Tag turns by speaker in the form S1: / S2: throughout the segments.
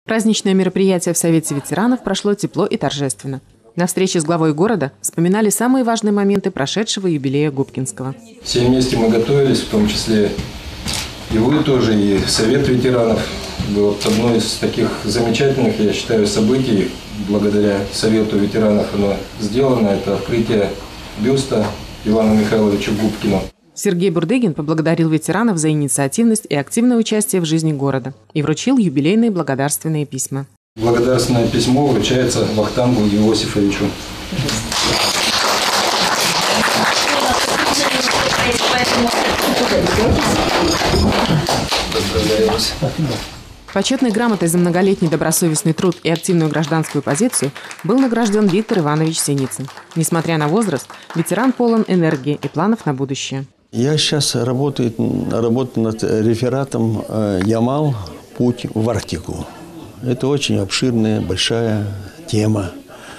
S1: Праздничное мероприятие в Совете ветеранов прошло тепло и торжественно. На встрече с главой города вспоминали самые важные моменты прошедшего юбилея Губкинского.
S2: Все вместе мы готовились, в том числе и вы тоже, и Совет ветеранов. Вот одно из таких замечательных, я считаю, событий, благодаря Совету ветеранов оно сделано, это открытие бюста Ивану Михайловичу Губкину.
S1: Сергей Бурдыгин поблагодарил ветеранов за инициативность и активное участие в жизни города и вручил юбилейные благодарственные письма.
S2: Благодарственное письмо вручается Вахтангу Иосифовичу.
S1: Почетной грамотой за многолетний добросовестный труд и активную гражданскую позицию был награжден Виктор Иванович Синицын. Несмотря на возраст, ветеран полон энергии и планов на будущее.
S3: Я сейчас работаю над рефератом «Ямал. Путь в Арктику». Это очень обширная, большая тема,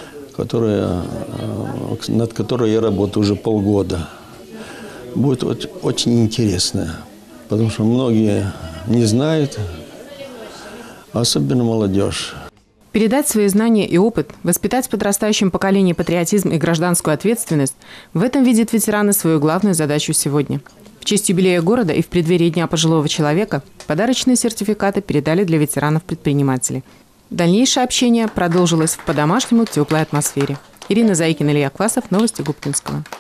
S3: над которой я работаю уже полгода. Будет очень интересно, потому что многие не знают, особенно молодежь.
S1: Передать свои знания и опыт, воспитать в подрастающем поколении патриотизм и гражданскую ответственность – в этом видят ветераны свою главную задачу сегодня. В честь юбилея города и в преддверии Дня пожилого человека подарочные сертификаты передали для ветеранов-предпринимателей. Дальнейшее общение продолжилось в по-домашнему теплой атмосфере. Ирина Заикина, Илья Квасов, новости Губкинского.